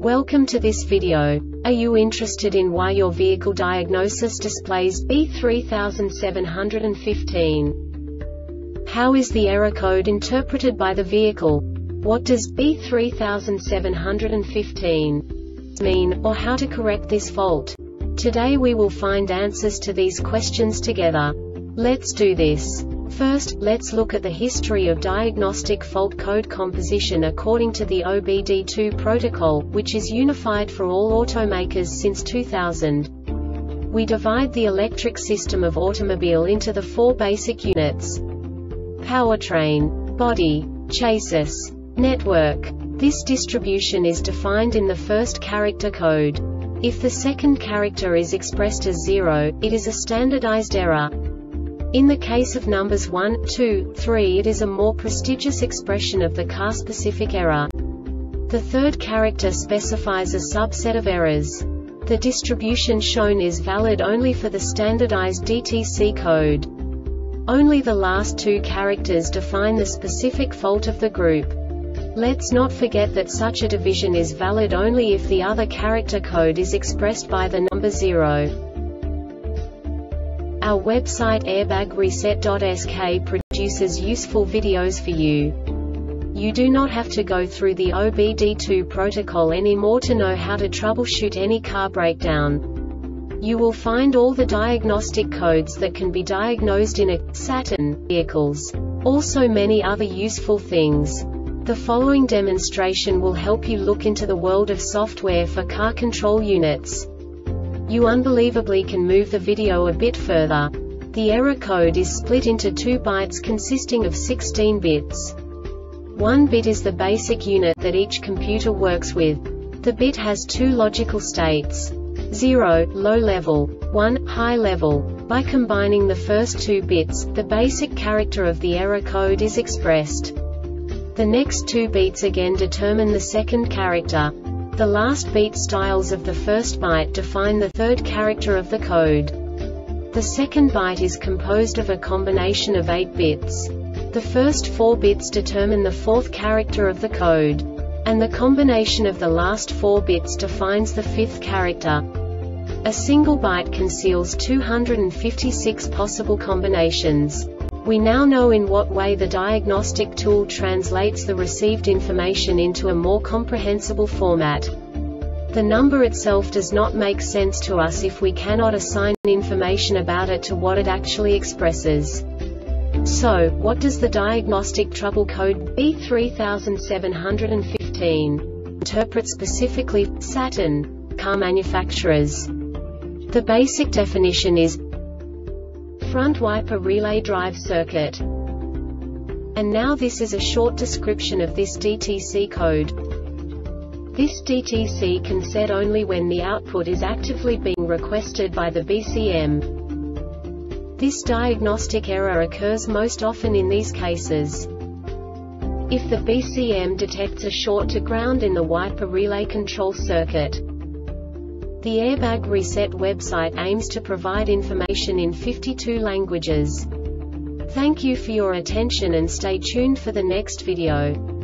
Welcome to this video. Are you interested in why your vehicle diagnosis displays B3715? How is the error code interpreted by the vehicle? What does B3715 mean, or how to correct this fault? Today we will find answers to these questions together. Let's do this. First, let's look at the history of diagnostic fault code composition according to the OBD2 protocol, which is unified for all automakers since 2000. We divide the electric system of automobile into the four basic units: powertrain, body, chassis, network. This distribution is defined in the first character code. If the second character is expressed as 0, it is a standardized error. In the case of numbers 1, 2, 3, it is a more prestigious expression of the car-specific error. The third character specifies a subset of errors. The distribution shown is valid only for the standardized DTC code. Only the last two characters define the specific fault of the group. Let's not forget that such a division is valid only if the other character code is expressed by the number 0. Our website airbagreset.sk produces useful videos for you. You do not have to go through the OBD2 protocol anymore to know how to troubleshoot any car breakdown. You will find all the diagnostic codes that can be diagnosed in a Saturn vehicles. Also many other useful things. The following demonstration will help you look into the world of software for car control units. You unbelievably can move the video a bit further. The error code is split into 2 bytes consisting of 16 bits. 1 bit is the basic unit that each computer works with. The bit has 2 logical states: 0, low level, 1, high level. By combining the first 2 bits, the basic character of the error code is expressed. The next 2 beats again determine the second character. The last beat styles of the first byte define the third character of the code. The second byte is composed of a combination of 8 bits. The first 4 bits determine the fourth character of the code. And the combination of the last 4 bits defines the fifth character. A single byte conceals 256 possible combinations. We now know in what way the diagnostic tool translates the received information into a more comprehensible format. The number itself does not make sense to us if we cannot assign information about it to what it actually expresses. So, what does the diagnostic trouble code B3715 interpret specifically for Saturn car manufacturers? The basic definition is front wiper relay drive circuit. And now this is a short description of this DTC code. This DTC can set only when the output is actively being requested by the BCM. This diagnostic error occurs most often in these cases: if the BCM detects a short to ground in the wiper relay control circuit. The Airbag Reset website aims to provide information in 52 languages. Thank you for your attention and stay tuned for the next video.